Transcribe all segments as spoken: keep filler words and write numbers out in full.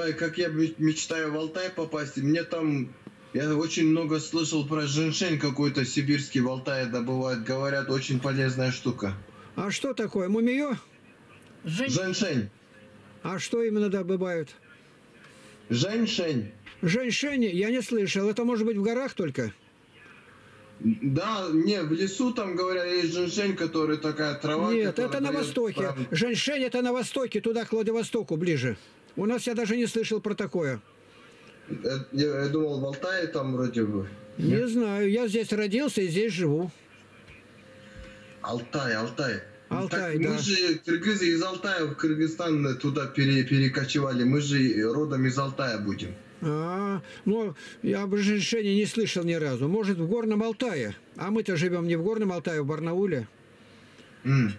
знаю, как я мечтаю в Алтай попасть. И мне там... Я очень много слышал про женьшень какой-то сибирский в Алтае добывают. Говорят, очень полезная штука. А что такое? Мумиё? Жень... Женьшень. А что именно добывают? Женьшень. Женьшень я не слышал. Это может быть в горах только? Да, не, в лесу там, говорят, есть женьшень, который такая трава. Нет, это на востоке. Прав... Женьшень это на востоке, туда к Владивостоку ближе. У нас я даже не слышал про такое. Я, я думал, в Алтае там вроде бы. Не Нет? знаю, я здесь родился и здесь живу. Алтай, Алтай. Алтай, так, да. Мы же киргизы из Алтая в Кыргызстан туда пере, перекочевали. Мы же родом из Алтая будем. А, ну, я об женьшене не слышал ни разу. Может, в Горном Алтае. А мы-то живем не в Горном Алтае, а в Барнауле. Mm.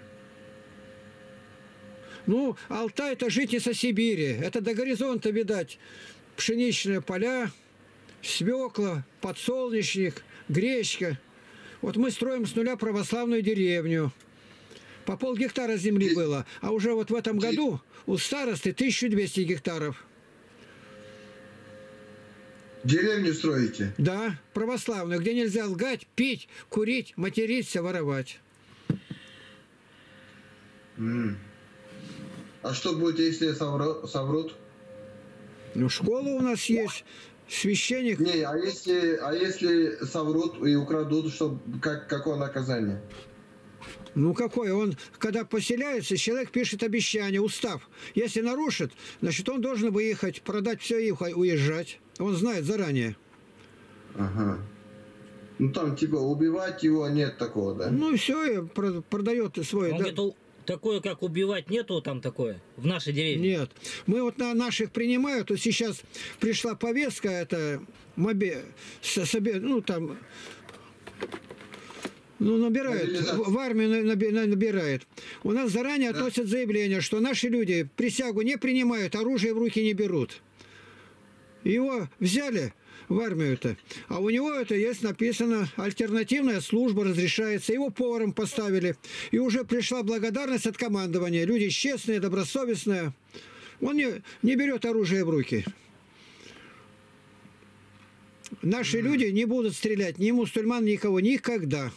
Ну, Алтай это жить не со Сибири. Это до горизонта, видать. Пшеничные поля, свекла, подсолнечник, гречка. Вот мы строим с нуля православную деревню. По полгектара земли было. А уже вот в этом году у старосты тысяча двести гектаров. Деревню строите? Да, православную, где нельзя лгать, пить, курить, материться, воровать. Mm. А что будет, если соврут? Ну, школа у нас есть, священник. Не, а если, а если соврут и украдут, что, как, какое наказание? Ну, какое? Он, когда поселяется, человек пишет обещание, устав. Если нарушит, значит, он должен выехать, продать все и уезжать. Он знает заранее. Ага. Ну, там, типа, убивать его нет такого, да? Ну, все, продает свой... Он да. Такое, как убивать, нету там такое в нашей деревне? Нет. Мы вот на наших принимают, вот сейчас пришла повестка, это моби... ну там, ну набирают, в армию набирает. У нас заранее да. относят заявление, что наши люди присягу не принимают, оружие в руки не берут. Его взяли в армию-то, а у него это есть написано, альтернативная служба разрешается, его поваром поставили, и уже пришла благодарность от командования, люди честные, добросовестные, он не, не берет оружие в руки. Наши mm-hmm. люди не будут стрелять ни мусульман, никого, никогда.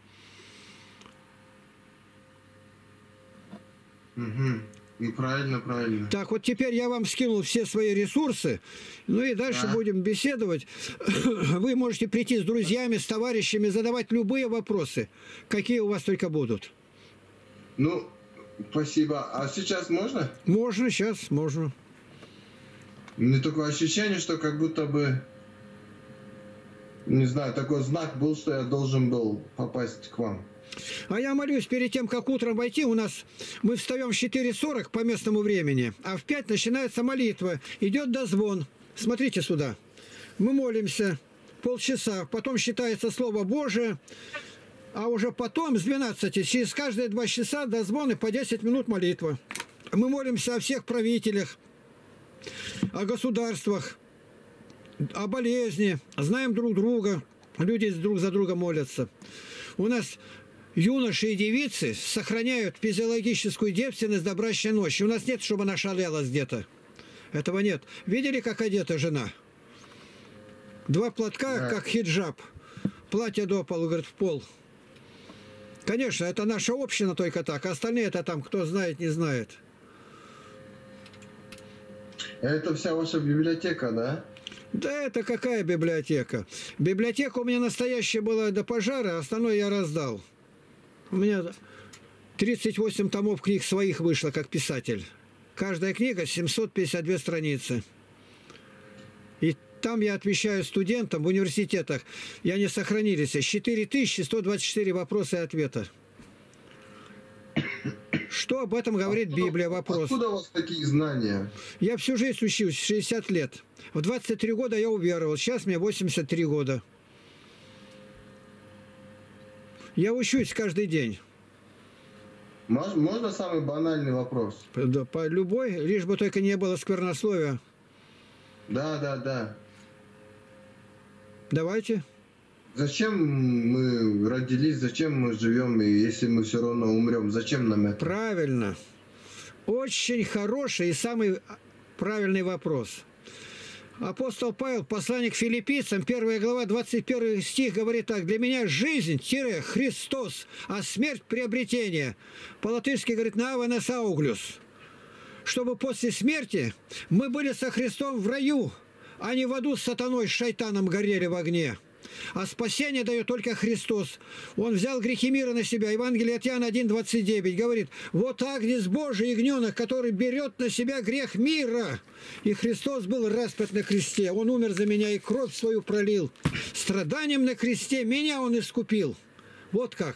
Mm-hmm. И правильно, правильно. Так, вот теперь я вам скинул все свои ресурсы, ну и дальше да. будем беседовать. Вы можете прийти с друзьями, с товарищами, задавать любые вопросы, какие у вас только будут. Ну, спасибо. А сейчас можно? Можно, сейчас можно. У меня такое ощущение, что как будто бы, не знаю, такой знак был, что я должен был попасть к вам. А я молюсь, перед тем, как утром войти, у нас мы встаем в четыре сорок по местному времени, а в пять начинается молитва, идет дозвон. Смотрите сюда. Мы молимся полчаса, потом считается Слово Божие, а уже потом с двенадцати, через каждые два часа дозвон и по десять минут молитва. Мы молимся о всех правителях, о государствах, о болезни, знаем друг друга, люди друг за друга молятся. У нас... Юноши и девицы сохраняют физиологическую девственность до брачной ночи. У нас нет, чтобы она шалела где-то. Этого нет. Видели, как одета жена? Два платка, да. как хиджаб. Платье до полу, говорит, в пол. Конечно, это наша община только так. А остальные это там, кто знает, не знает. Это вся ваша библиотека, да? Да это какая библиотека? Библиотека у меня настоящая была до пожара, остальное я раздал. У меня тридцать восемь томов книг своих вышло, как писатель. Каждая книга семьсот пятьдесят две страницы. И там я отвечаю студентам в университетах, и они сохранились. четыре тысячи сто двадцать четыре вопроса и ответа. Что об этом говорит откуда, Библия? Вопрос. Откуда у вас такие знания? Я всю жизнь учился, шестьдесят лет. В двадцать три года я уверовал, сейчас мне восемьдесят три года. Я учусь каждый день. Можно, можно самый банальный вопрос? Да, по любой, лишь бы только не было сквернословия. Да, да, да. Давайте. Зачем мы родились, зачем мы живем, и если мы все равно умрем, зачем нам это? Правильно. Очень хороший и самый Правильный вопрос. Апостол Павел, посланник филиппийцам, первая глава, двадцать первый стих, говорит так. «Для меня жизнь, тире, Христос, а смерть – приобретение». По-латышски говорит «нава сауглюс». Чтобы после смерти мы были со Христом в раю, а не в аду с сатаной, с шайтаном горели в огне. А спасение дает только Христос. Он взял грехи мира на себя. Евангелие от Иоанна один двадцать девять говорит: «Вот агнец Божий, ягненок, который берет на себя грех мира». И Христос был распят на кресте. Он умер за меня и кровь свою пролил. Страданием на кресте меня Он искупил. Вот как.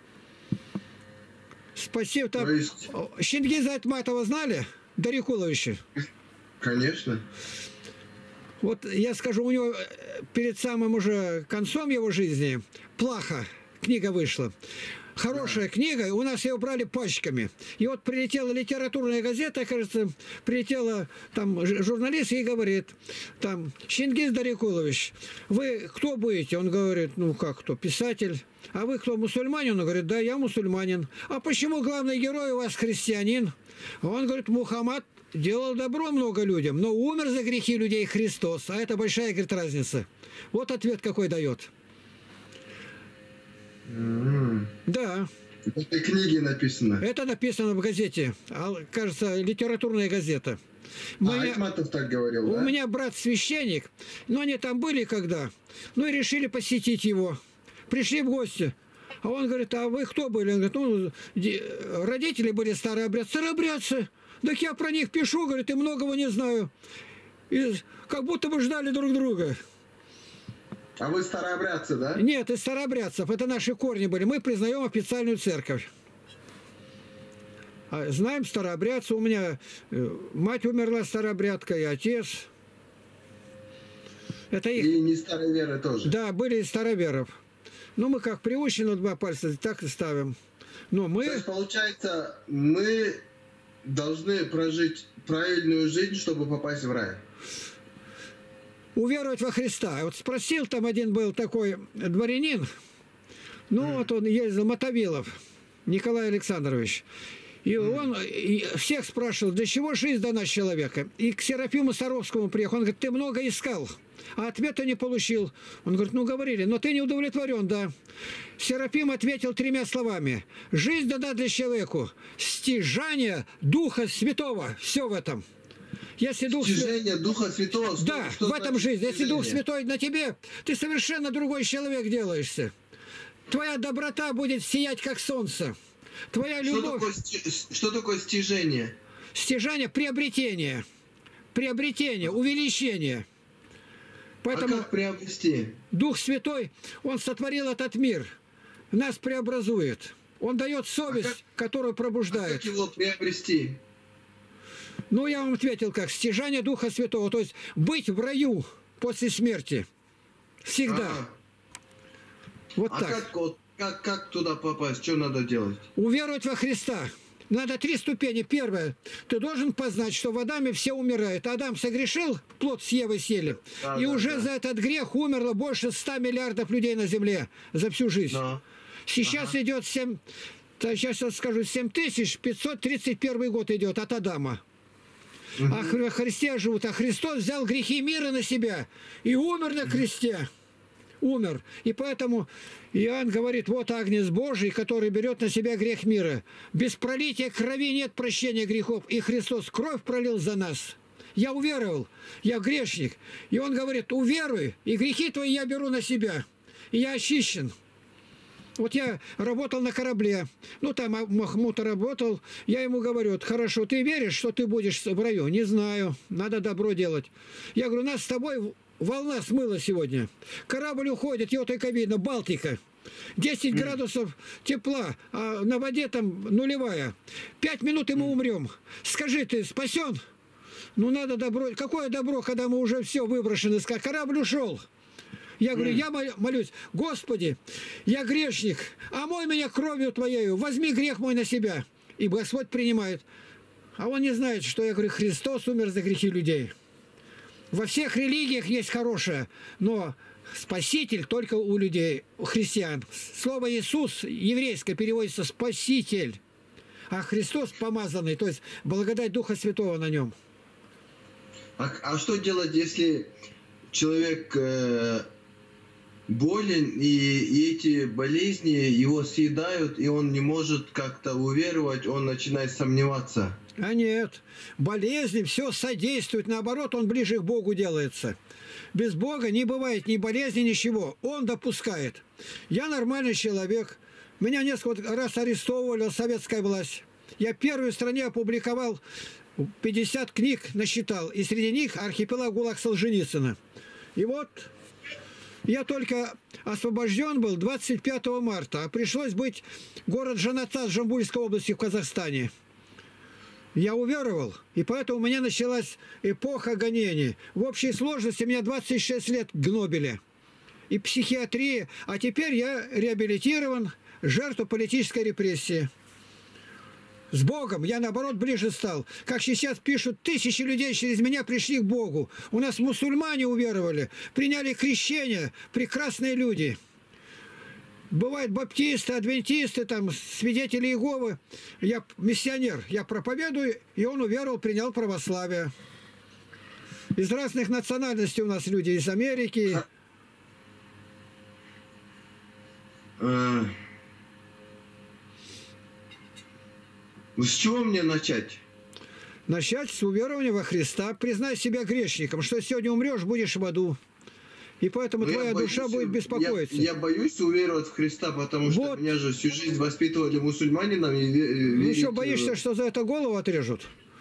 Спасибо. Там... есть... Чингиза Айтматова знали? Дарикуловича? Конечно. Вот я скажу, у него перед самым уже концом его жизни «Плаха» книга вышла. Хорошая да. книга, у нас ее брали пачками. И вот прилетела литературная газета, кажется, прилетела там журналист и говорит, там, Чингиз Дарикулович, вы кто будете? Он говорит, ну как кто, писатель. А вы кто, мусульманин? Он говорит, да, я мусульманин. А почему главный герой у вас христианин? Он говорит, Мухаммад делал добро много людям, но умер за грехи людей Христос. А это большая, говорит, разница. Вот ответ какой дает. Mm-hmm. Да. В этой книге написано. Это написано в газете. Кажется, литературная газета. А Айтматов так говорил, У да? меня брат священник, но они там были когда. Ну и решили посетить его. Пришли в гости. А он говорит, а вы кто были? Он говорит, ну, родители были старообрядцы. Старообрядцы. Так я про них пишу, говорит, и многого не знаю. И как будто бы ждали друг друга. А вы старообрядцы, да? Нет, из старообрядцев. Это наши корни были. Мы признаем официальную церковь. А знаем старообрядцы. У меня мать умерла старообрядка, и отец. Это их... И не старой веры тоже. Да, были из староверов. Ну, мы как приучены два пальца, так и ставим. Но мы... То есть, получается, мы должны прожить правильную жизнь, чтобы попасть в рай. Уверовать во Христа. Вот спросил, там один был такой дворянин, ну mm. вот он ездил, Мотовилов, Николай Александрович. И mm. он и всех спрашивал, для чего жизнь дана человека. И к Серафиму Саровскому приехал. Он говорит, ты много искал, а ответа не получил. Он говорит, ну говорили, но ты не удовлетворен, да. Серафим ответил тремя словами. Жизнь дана для человеку. Стяжание Духа Святого. Все в этом. Если Дух Стяжение Духа Святого. Что, да, что в этом жизнь. стяжение? Если Дух Святой на тебе, ты совершенно другой человек делаешься. Твоя доброта будет сиять, как солнце. Твоя любовь... Что такое, что такое стяжение? Стяжание – приобретение. Приобретение, увеличение. Поэтому а как приобрести? Дух Святой, Он сотворил этот мир. Нас преобразует. Он дает совесть, а как, которую пробуждает. А как его приобрести? Ну, я вам ответил как. Стяжание Духа Святого. То есть быть в раю после смерти. Всегда. А, вот а так. Как, вот, как, как туда попасть? Что надо делать? Уверовать во Христа. Надо три ступени. Первое. Ты должен познать, что в Адаме все умирают. Адам согрешил, плод с Евой съели. Да, и да, уже да. за этот грех умерло больше ста миллиардов людей на земле за всю жизнь. Да. Сейчас ага. идет семь, сейчас я скажу, семь тысяч пятьсот тридцать первый год идет от Адама. Угу. А во Христе живут. А Христос взял грехи мира на себя и умер на кресте. Умер. И поэтому Иоанн говорит, вот агнец Божий, который берет на себя грех мира. Без пролития крови нет прощения грехов. И Христос кровь пролил за нас. Я уверовал, я грешник. И он говорит, уверуй, и грехи твои я беру на себя. И я очищен. Вот я работал на корабле, ну там Махмуд работал, я ему говорю, хорошо, ты веришь, что ты будешь в раю? Не знаю, надо добро делать. Я говорю, нас с тобой волна смыла сегодня. Корабль уходит, его только видно, Балтика. десять mm. градусов тепла, а на воде там нулевая. Пять минут и мы умрем. Скажи, ты спасен? Ну надо добро. Какое добро, когда мы уже все выброшены? Корабль ушел. Я говорю, я молюсь, Господи, я грешник, омой меня кровью Твоею, возьми грех мой на себя. И Господь принимает. А он не знает, что я говорю, Христос умер за грехи людей. Во всех религиях есть хорошее, но Спаситель только у людей, у христиан. Слово Иисус еврейское переводится «спаситель», а Христос помазанный, то есть благодать Духа Святого на нем. А, а что делать, если человек э, болен, и, и эти болезни его съедают, и он не может как-то уверовать, он начинает сомневаться? А нет, болезни все содействуют, наоборот, он ближе к Богу делается. Без Бога не бывает ни болезни, ничего. Он допускает. Я нормальный человек. Меня несколько раз арестовывала советская власть. Я первую в стране опубликовал пятьдесят книг, насчитал. И среди них «Архипелаг ГУЛАГ Солженицына». И вот я только освобожден был двадцать пятого марта. А пришлось быть город Жанатас Жамбульской области в Казахстане. Я уверовал, и поэтому у меня началась эпоха гонений. В общей сложности у меня двадцать шесть лет гнобеля и психиатрия, а теперь я реабилитирован, жертва политической репрессии. С Богом я, наоборот, ближе стал. Как сейчас пишут, тысячи людей через меня пришли к Богу. У нас мусульмане уверовали, приняли крещение, прекрасные люди. Бывают баптисты, адвентисты, там, свидетели Иеговы. Я миссионер, я проповедую, и он уверовал, принял православие. Из разных национальностей у нас люди, из Америки. А, с чего мне начать? Начать с уверования во Христа. Признай себя грешником, что сегодня умрешь, будешь в аду. И поэтому Но твоя боюсь, душа будет беспокоиться. Я, я боюсь уверовать в Христа, потому что Вот. меня же всю жизнь воспитывали мусульманином. И ве- Ну верить, что, боишься, э, что за это голову отрежут?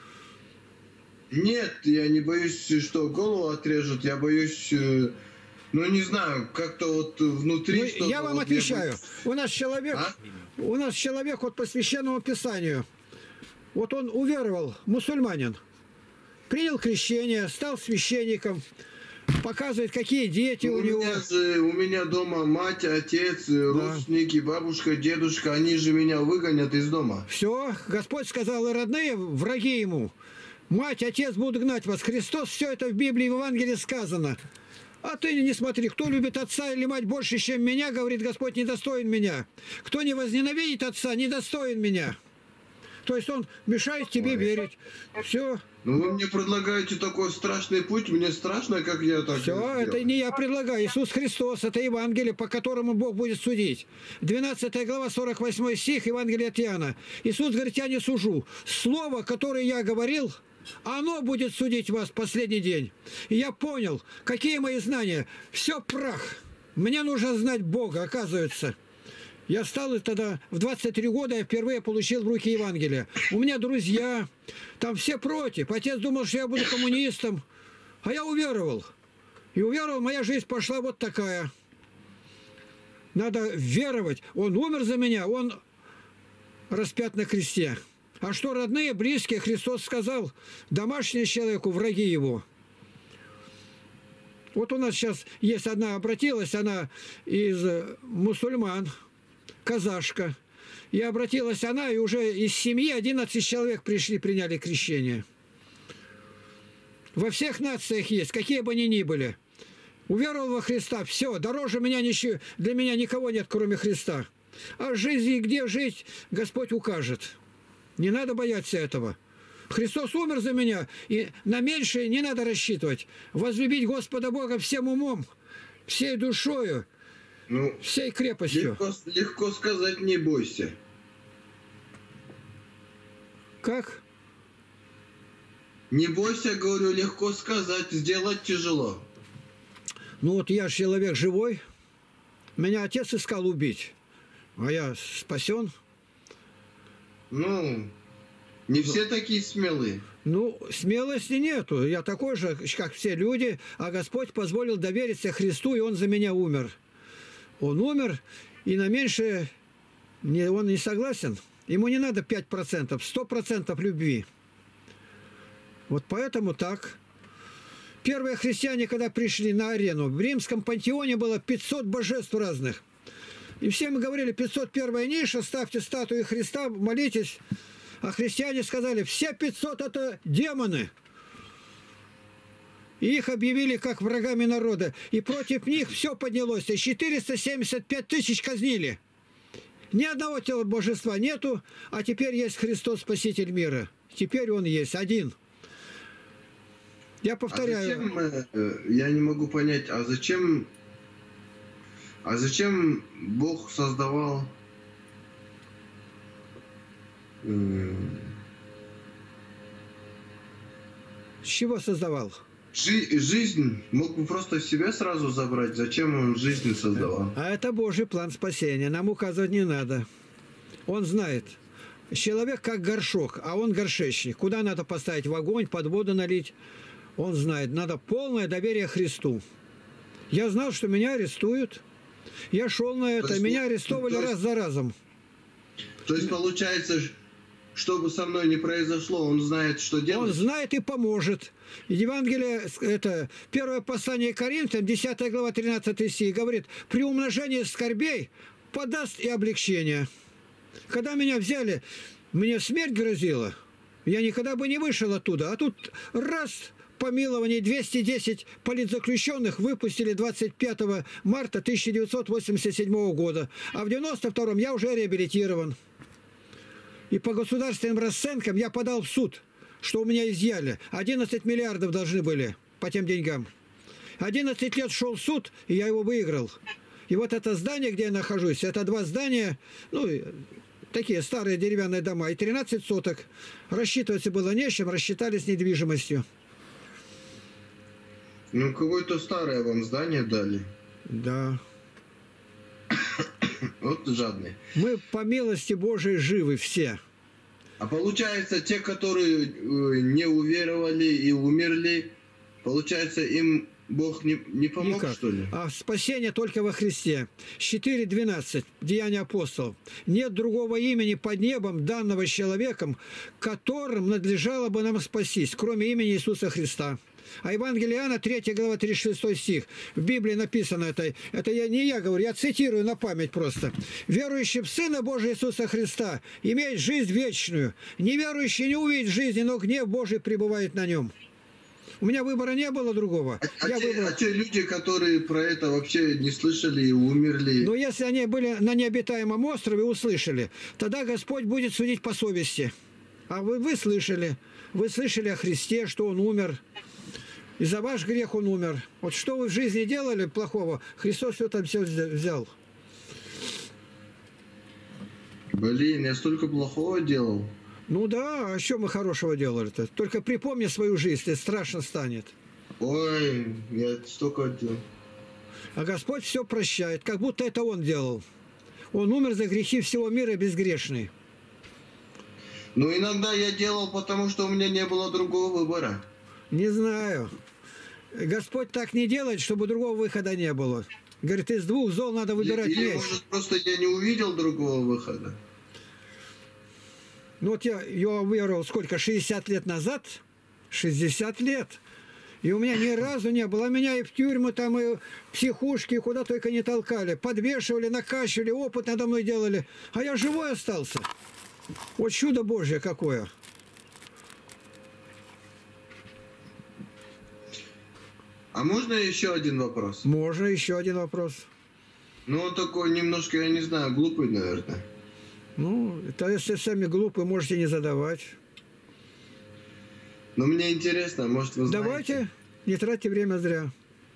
Нет, я не боюсь, что голову отрежут. Я боюсь, э, ну не знаю, как-то вот внутри. Ну, что-то я вам вот отвечаю. мне У нас человек, А? у нас человек вот по священному писанию. Вот он уверовал, мусульманин, принял крещение, стал священником, показывает, какие дети Ну, у у него. меня же, у меня дома мать, отец, родственники, бабушка, дедушка, они же меня выгонят из дома. Все, Господь сказал, и родные, враги ему. Мать, отец будут гнать вас. Христос, все это в Библии, в Евангелии сказано. А ты не смотри, кто любит отца или мать больше, чем меня, говорит Господь, недостоин меня. Кто не возненавидит отца, недостоин меня. То есть он мешает тебе Ой. верить. Все. Ну вы мне предлагаете такой страшный путь, мне страшно, как я так Все, сделаю. это не я предлагаю. Иисус Христос, это Евангелие, по которому Бог будет судить. двенадцатая глава, сорок восьмой стих, Евангелие от Иоанна. Иисус говорит, я не сужу. Слово, которое я говорил, оно будет судить вас в последний день. И я понял, какие мои знания. Все прах. Мне нужно знать Бога, оказывается. Я стал тогда, в двадцать три года я впервые получил в руки Евангелие. У меня друзья, там все против. Отец думал, что я буду коммунистом. А я уверовал. И уверовал, моя жизнь пошла вот такая. Надо веровать. Он умер за меня, он распят на кресте. А что родные, близкие, Христос сказал, домашние человеку, враги его. Вот у нас сейчас есть одна, обратилась, она из мусульман, казашка. И обратилась она, и уже из семьи одиннадцать человек пришли, приняли крещение. Во всех нациях есть, какие бы они ни были. Уверовал во Христа, все, дороже меня ничего, для меня никого нет, кроме Христа. А жизни, где жить, Господь укажет. Не надо бояться этого. Христос умер за меня, и на меньшее не надо рассчитывать. Возлюбить Господа Бога всем умом, всей душою, Ну, всей крепостью. легко, легко сказать, не бойся. Как? Не бойся, говорю, легко сказать, сделать тяжело. Ну вот я же человек живой. Меня отец искал убить, а я спасен. Ну, не все такие смелые. Ну, смелости нету. Я такой же, как все люди, а Господь позволил довериться Христу, и Он за меня умер. Он умер, и на меньшее не, он не согласен. Ему не надо пять процентов, сто процентов любви. Вот поэтому так. Первые христиане, когда пришли на арену, в римском пантеоне было пятьсот божеств разных. И все мы говорили, пятьсот первая ниша, ставьте статуи Христа, молитесь. А христиане сказали, все пятьсот это демоны. И их объявили как врагами народа. И против них все поднялось. И четыреста семьдесят пять тысяч казнили. Ни одного тела божества нету, а теперь есть Христос, Спаситель мира. Теперь Он есть один. Я повторяю. А зачем, я не могу понять, а зачем, а зачем Бог создавал С чего создавал? Жи жизнь? Мог бы просто себе сразу забрать. Зачем он жизнь создавал? А это Божий план спасения. Нам указывать не надо. Он знает. Человек как горшок, а он горшечник. Куда надо поставить? В огонь, под воду налить? Он знает. Надо полное доверие Христу. Я знал, что меня арестуют. Я шел на это. есть, меня арестовывали есть, раз за разом. То есть, получается, что бы со мной ни произошло, он знает, что делать? Он знает и поможет. Евангелие, это первое послание Коринфянам, десятая глава, тринадцатый стих, говорит: при умножении скорбей подаст и облегчение. Когда меня взяли, мне смерть грозила, я никогда бы не вышел оттуда. А тут раз, помилование, двести десять политзаключенных выпустили двадцать пятого марта тысяча девятьсот восемьдесят седьмого года. А в девяносто втором я уже реабилитирован. И по государственным расценкам я подал в суд, что у меня изъяли. одиннадцать миллиардов должны были по тем деньгам. одиннадцать лет шел суд, и я его выиграл. И вот это здание, где я нахожусь, это два здания, ну, такие старые деревянные дома, и тринадцать соток. Рассчитываться было не с чем, рассчитались недвижимостью. Ну, какое-то старое вам здание дали. Да. Вот жадный. Мы по милости Божией живы все. А получается, те, которые не уверовали и умерли, получается, им Бог не, не помог, Никак. что ли? А спасение только во Христе. четыре двенадцать, Деяния апостолов. Нет другого имени под небом, данного человеком, которым надлежало бы нам спастись, кроме имени Иисуса Христа. А Евангелие Иоанна, третья глава, тридцать шестой стих. В Библии написано это. Это я, не я говорю, я цитирую на память просто. «Верующий в Сына Божия Иисуса Христа имеет жизнь вечную. Неверующий не увидит жизни, но гнев Божий пребывает на нем». У меня выбора не было другого. А, я те, выбрал... а те люди, которые про это вообще не слышали и умерли... Но если они были на необитаемом острове, услышали, тогда Господь будет судить по совести. А вы, вы слышали. Вы слышали о Христе, что Он умер. И за ваш грех Он умер. Вот что вы в жизни делали плохого, Христос все там все взял. Блин, я столько плохого делал. Ну да, а что мы хорошего делали-то? Только припомни свою жизнь, и страшно станет. Ой, я столько делал. А Господь все прощает, как будто это Он делал. Он умер за грехи всего мира безгрешный. Ну, иногда я делал, потому что у меня не было другого выбора. Не знаю. Господь так не делает, чтобы другого выхода не было. Говорит, из двух зол надо выбирать Или, меньше. может, просто я не увидел другого выхода. Ну вот я, я уверовал сколько, шестьдесят лет назад? шестьдесят лет. И у меня ни разу не было. Меня и в тюрьмы, там, и в психушки, куда только не толкали. Подвешивали, накачивали, опыт надо мной делали. А я живой остался. Вот чудо Божье какое. А можно еще один вопрос? Можно еще один вопрос. Ну, он такой немножко, я не знаю, глупый, наверное. Ну, это если сами глупые, можете не задавать. Но мне интересно, может, вы знаете. Давайте, не тратьте время зря.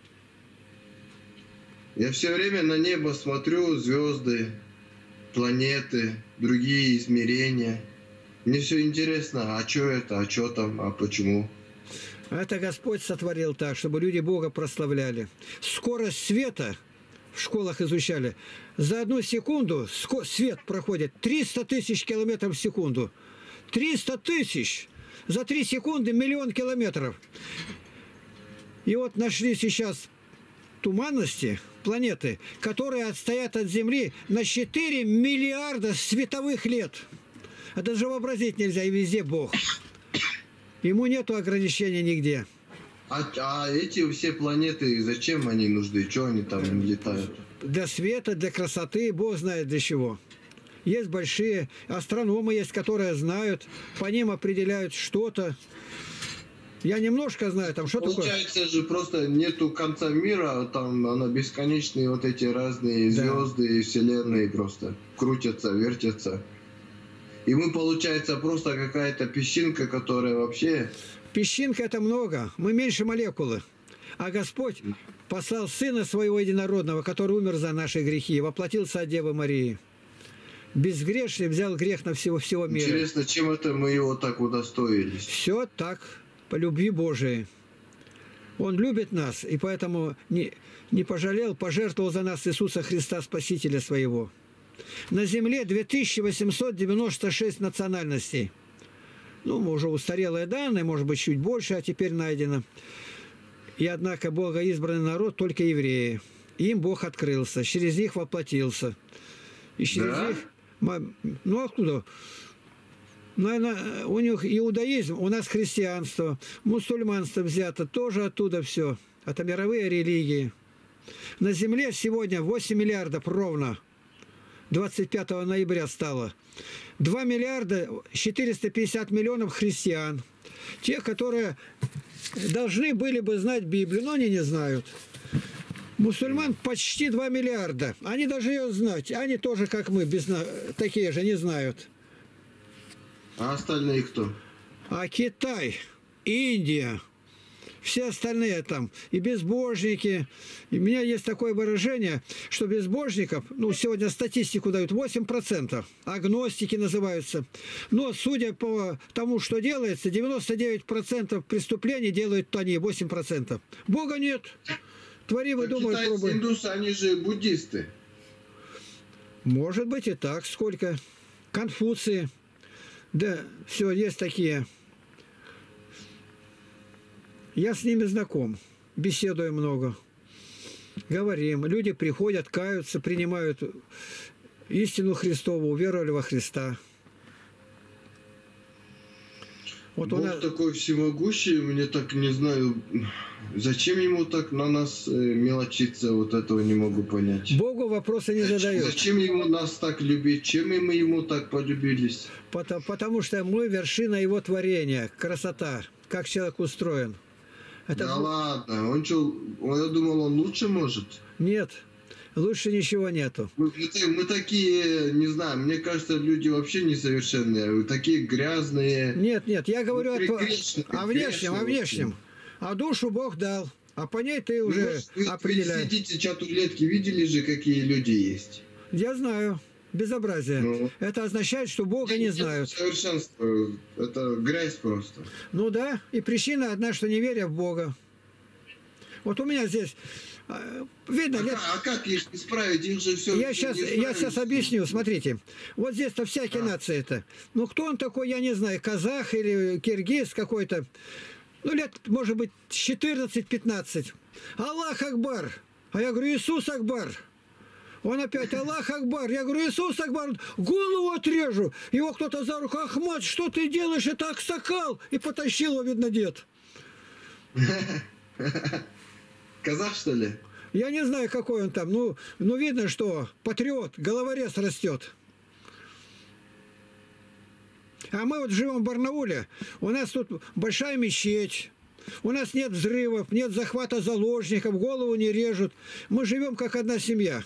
Я все время на небо смотрю, звезды, планеты, другие измерения. Мне все интересно, а что это, а что там, а почему? Это Господь сотворил так, чтобы люди Бога прославляли. Скорость света, в школах изучали, за одну секунду свет проходит триста тысяч километров в секунду. триста тысяч! За три секунды миллион километров. И вот нашли сейчас туманности, планеты, которые отстоят от Земли на четыре миллиарда световых лет. Это же вообразить нельзя, и везде Бог. Ему нету ограничений нигде. А, а эти все планеты, зачем они нужны? Что они там летают? Для света, для красоты, Бог знает для чего. Есть большие астрономы, есть, которые знают, по ним определяют что-то. Я немножко знаю, там что Получается такое. Получается же просто нету конца мира, там она бесконечные вот эти разные Да. звезды и вселенные просто крутятся, вертятся. И мы, получается, просто какая-то песчинка, которая вообще... Песчинка это много, мы меньше молекулы. А Господь послал Сына Своего Единородного, который умер за наши грехи, и воплотился от Девы Марии. Безгрешный взял грех на всего, всего мира. Интересно, чем это мы его так удостоились? Все так, по любви Божией. Он любит нас, и поэтому не, не пожалел, пожертвовал за нас Иисуса Христа, Спасителя Своего. На земле две тысячи восемьсот девяносто шесть национальностей. Ну, уже устарелые данные, может быть, чуть больше, а теперь найдено. И, однако, Бога избранный народ только евреи. Им Бог открылся, через них воплотился. И через да? них... Ну, откуда? Наверное, у них иудаизм, у нас христианство, мусульманство взято, тоже оттуда все. Это мировые религии. На земле сегодня восемь миллиардов ровно. двадцать пятого ноября стало. два миллиарда четыреста пятьдесят миллионов христиан. Тех, которые должны были бы знать Библию, но они не знают. Мусульман почти два миллиарда. Они должны ее знать. Они тоже, как мы, без... такие же, не знают. А остальные кто? А Китай, Индия, все остальные там, и безбожники. И у меня есть такое выражение, что безбожников, ну, сегодня статистику дают, восемь процентов. Агностики называются. Но, судя по тому, что делается, девяносто девять процентов преступлений делают они, восемь процентов. Бога нет. Твори, вы думаете, китайцы, пробуй. индусы, они же буддисты. Может быть и так. Сколько? Конфуции. Да, все, есть такие. Я с ними знаком. Беседую много. Говорим. Люди приходят, каются, принимают истину Христову, уверовали во Христа. Вот Бог у нас... такой всемогущий, мне так не знаю, зачем ему так на нас мелочиться, вот этого не могу понять. Богу вопросы не задают. Зачем ему нас так любить? Чем мы ему так полюбились? Потому, потому что мы вершина его творения, красота, как человек устроен. Это... Да ладно, он что, я думал, он лучше может? Нет, лучше ничего нету. Мы, мы такие, не знаю, мне кажется, люди вообще несовершенные, такие грязные. Нет, нет, я говорю о, грешные, о внешнем, о внешнем. А душу Бог дал, а по ней ты уже вы, определяешь. Вы сидите, чатулетки, видели же, какие люди есть? Я знаю. Безобразие. Ну, это означает, что Бога не знают. Совершенство. Это грязь просто. Ну да, и причина одна, что не веря в Бога. Вот у меня здесь... Видно, а, лет... а как их исправить? Их же все я сейчас, я сейчас объясню. Смотрите. Вот здесь-то всякие а. нации это. Ну, кто он такой, я не знаю. Казах или киргиз какой-то. Ну, лет, может быть, четырнадцать-пятнадцать. Аллах Акбар. А я говорю, Иисус Акбар. Он опять, Аллах Акбар. Я говорю, Иисус Акбар. Голову отрежу. Его кто-то за руку. Ахмад, что ты делаешь? Это аксакал. И потащил его, видно, дед. Казах, что ли? Я не знаю, какой он там. Ну, ну видно, что патриот, головорез растет. А мы вот живем в Барнауле. У нас тут большая мечеть. У нас нет взрывов, нет захвата заложников, голову не режут. Мы живем как одна семья.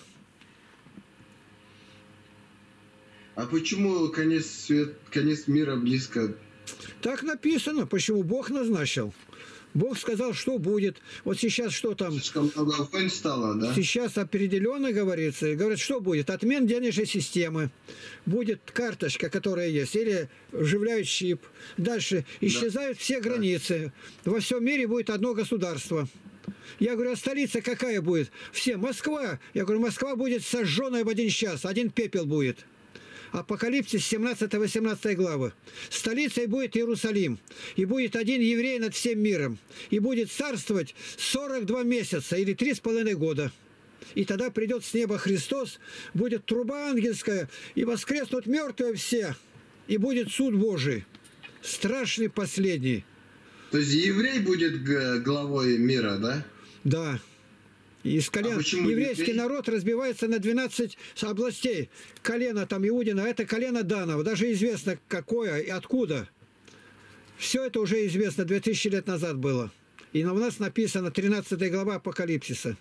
А почему конец, свет, конец мира близко? Так написано. Почему? Бог назначил. Бог сказал, что будет. Вот сейчас что там? Слишком много войн стало, да? Сейчас определенно говорится. Говорят, что будет? Отмен денежной системы. Будет карточка, которая есть. Или вживляют чип. Дальше исчезают да. все границы. Во всем мире будет одно государство. Я говорю, а столица какая будет? Все. Москва. Я говорю, Москва будет сожженная в один час. Один пепел будет. Апокалипсис семнадцатая-восемнадцатая главы. Столицей будет Иерусалим. И будет один еврей над всем миром. И будет царствовать сорок два месяца или три с половиной года. И тогда придет с неба Христос, будет труба ангельская, и воскреснут мертвые все. И будет суд Божий. Страшный последний. То есть еврей будет главой мира, да? Да. Из колен. А еврейский еврей? народ разбивается на двенадцать областей. Колено там Иудина, это колено Данова. Даже известно какое и откуда. Все это уже известно, две тысячи лет назад было. И у нас написано тринадцатая глава Апокалипсиса.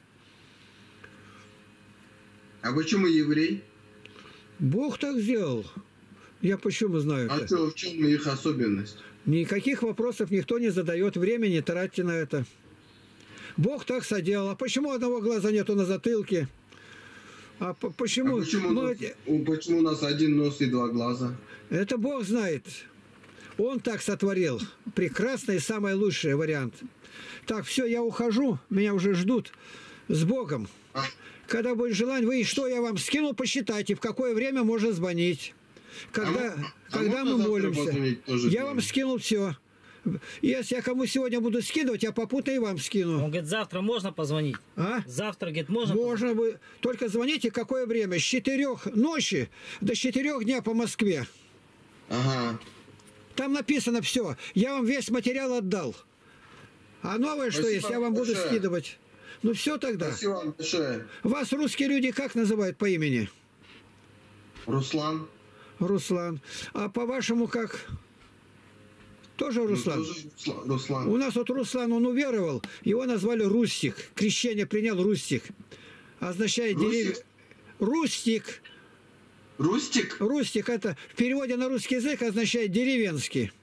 А почему еврей? Бог так сделал. Я почему знаю а это? А что, в чем их особенность? Никаких вопросов никто не задает, времени не тратьте на это. Бог так соделал. А почему одного глаза нету на затылке? А по- почему? А почему, Ну, у нас, эти- у- почему у нас один нос и два глаза? Это Бог знает. Он так сотворил. Прекрасный и самый лучший вариант. Так, все, я ухожу. Меня уже ждут. С Богом. А, Когда будет желание, вы что я вам скинул, посчитайте, в какое время можно звонить. Когда, м- а когда мы можно завтра молимся. позвонить тоже Я к вам нему? скинул все. Если я кому сегодня буду скидывать, я попутно и вам Он скину. говорит, завтра можно позвонить? А? Завтра, говорит, можно? Можно вы. Только звоните, какое время. С четырех ночи до четырех дня по Москве. Ага. Там написано все. Я вам весь материал отдал. А новое, что Спасибо есть, я вам буду большое. скидывать. Ну все тогда. Спасибо вам большое. Вас русские люди как называют по имени? Руслан. Руслан. А по-вашему как? Тоже Руслан? Ну, тоже Русла- Руслан. У нас вот Руслан, он уверовал, его назвали Рустик. Крещение принял Рустик. Означает Рустик? деревья. Рустик. Рустик? Рустик это в переводе на русский язык означает деревенский.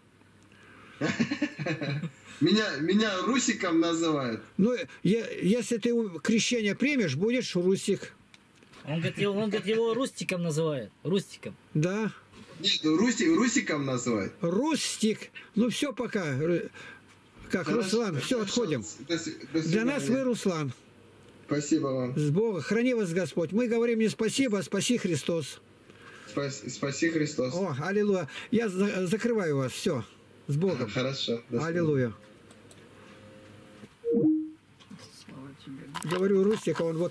Меня, меня Русиком называют. Ну, е- если ты у- крещение примешь, будешь Рустик. Он говорит, его, он, говорит, его Рустиком называет. Рустиком. Да. Нет, Руси, Русиком называют. Рустик. Ну все пока. Ры- Как Хорошо, Руслан. Все, хорошо. отходим. До сви- до Для нас вы свидания. Руслан. Спасибо вам. С Бога. Храни вас Господь. Мы говорим не спасибо, а спаси Христос. Спаси, спаси Христос. О, аллилуйя. Я за- закрываю вас. Все. С Богом. Хорошо. До свидания. Аллилуйя. Говорю Рустика, он вот